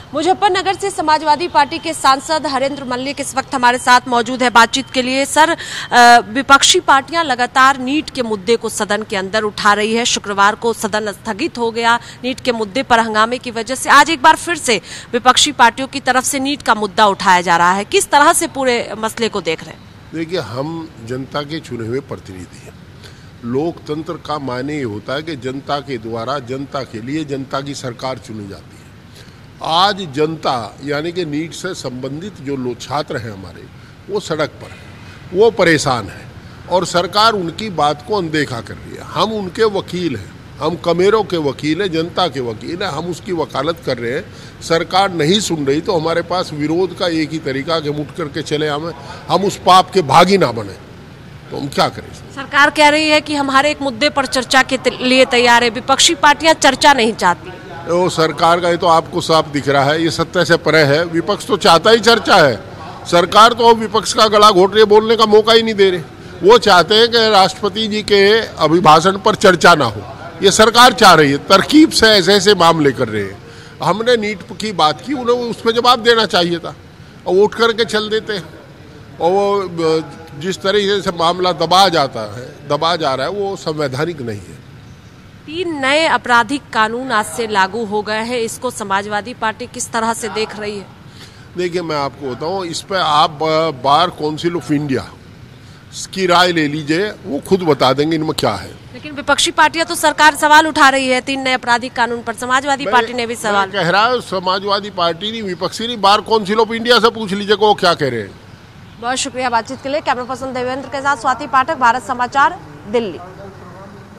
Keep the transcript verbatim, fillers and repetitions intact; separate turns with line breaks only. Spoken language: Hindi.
मुजफ्फरनगर से समाजवादी पार्टी के सांसद हरेंद्र मल्लिक इस वक्त हमारे साथ मौजूद है बातचीत के लिए। सर, विपक्षी पार्टियां लगातार नीट के मुद्दे को सदन के अंदर उठा रही है। शुक्रवार को सदन स्थगित हो गया नीट के मुद्दे पर हंगामे की वजह से। आज एक बार फिर से विपक्षी पार्टियों की तरफ से नीट का मुद्दा उठाया जा रहा है। किस तरह से पूरे मसले को देख रहे हैं?
देखिए, हम जनता के चुने हुए प्रतिनिधि हैं। लोकतंत्र का मायने ये होता है कि जनता के द्वारा जनता के लिए जनता की सरकार चुनी जाती है। आज जनता यानी कि नीट से संबंधित जो लोग छात्र हैं हमारे, वो सड़क पर हैं, वो परेशान हैं और सरकार उनकी बात को अनदेखा कर रही है। हम उनके वकील हैं, हम कमेरों के वकील हैं, जनता के वकील हैं, हम उसकी वकालत कर रहे हैं। सरकार नहीं सुन रही तो हमारे पास विरोध का एक ही तरीका कि हम उठ करके चले आवे, हम उस पाप के भागी ना बने। तो हम क्या करें?
सरकार कह रही है कि हम हर एक मुद्दे पर चर्चा के लिए तैयार है, विपक्षी पार्टियां चर्चा नहीं चाहती।
वो सरकार का ये तो आपको साफ दिख रहा है, ये सत्य से परे है। विपक्ष तो चाहता ही चर्चा है, सरकार तो विपक्ष का गला घोट रही है, बोलने का मौका ही नहीं दे रहे। वो चाहते हैं कि राष्ट्रपति जी के अभिभाषण पर चर्चा ना हो, ये सरकार चाह रही है। तरकीब से ऐसे ऐसे मामले कर रहे हैं। हमने नीट की बात की, उन्हें उस पर जवाब देना चाहिए था और वो उठ करके चल देते हैं। और वो जिस तरीके से मामला दबा जाता है दबा जा रहा है, वो संवैधानिक नहीं है।
तीन नए आपराधिक कानून आज से लागू हो गए हैं, इसको समाजवादी पार्टी किस तरह से देख रही है?
देखिए, मैं आपको बताऊं, इस पर आप बार काउंसिल ऑफ इंडिया की राय ले लीजिए, वो खुद बता देंगे इनमें क्या है।
लेकिन विपक्षी पार्टियां तो सरकार सवाल उठा रही है तीन नए आपराधिक कानून पर। समाजवादी पार्टी ने भी सवाल
कह रहा है, समाजवादी पार्टी नहीं, विपक्षी नहीं, बार काउंसिल ऑफ इंडिया से पूछ लीजिए वो क्या कह रहे हैं।
बहुत शुक्रिया बातचीत के लिए। कैमरा पर्सन देवेंद्र के साथ स्वाति पाठक, भारत समाचार, दिल्ली।